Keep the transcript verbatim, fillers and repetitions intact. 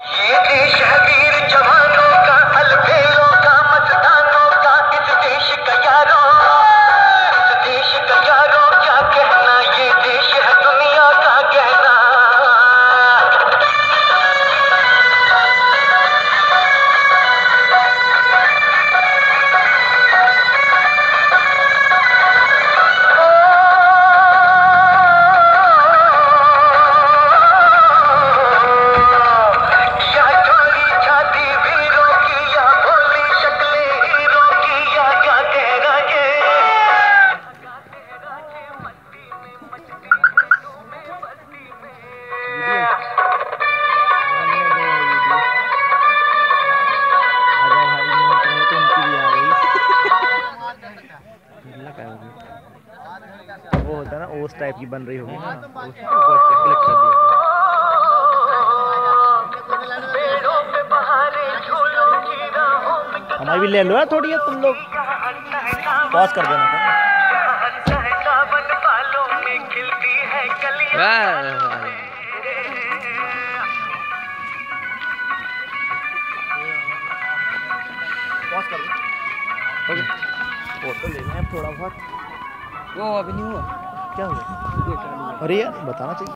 ये देश है वीर जवानों का, अलबेलों का, मस्तानों का, इस देश का यारों, इस देश का यारों क्या कहना, ये देश है दुनिया का कहना। वो होता है ना, ओस टाइप की बन रही होगी ना, उसको क्लिक कर दिया। हमारी भी ले लो यार थोड़ी है, तुम लोग पॉज कर देना था। पॉज कर दो, फोटो ले लें थोड़ा बहुत। वो अभी नहीं हुआ, क्या हुआ? अरे यार बताना चाहिए।